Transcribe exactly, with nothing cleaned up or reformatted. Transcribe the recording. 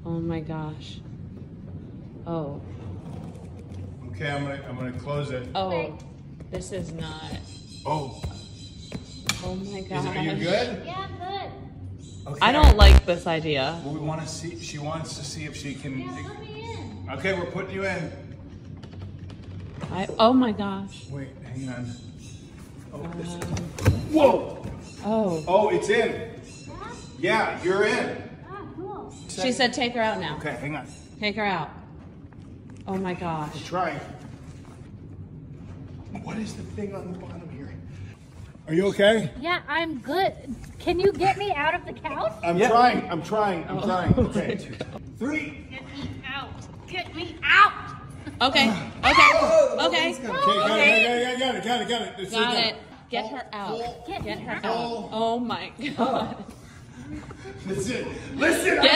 Oh my gosh. Oh. Okay, I'm gonna I'm gonna close it. Oh. Okay. This is not. Oh. Oh my Is gosh. it, are you good? Yeah, good. Okay. I don't like this idea. Well, we want to see. She wants to see if she can. Yeah, let me in. Okay, we're putting you in. I. Oh my gosh. Wait, hang on. Oh, this Um, Whoa! oh. Oh, it's in. Yeah? Yeah, you're in. Ah, cool. She said take her out now. Okay, hang on. Take her out. Oh my gosh. Try. What is the thing on the bottom here? Are you okay? Yeah, I'm good. Can you get me out of the couch? I'm Yeah. trying. I'm trying. I'm Oh. trying. Okay. Three. Get me out. Get me out. Okay. Okay. Okay. Okay, got it, got it, got it, got it, got it. It's Got in it. Get her out. Get Get me her out. out. Oh my god. That's it. Listen. Get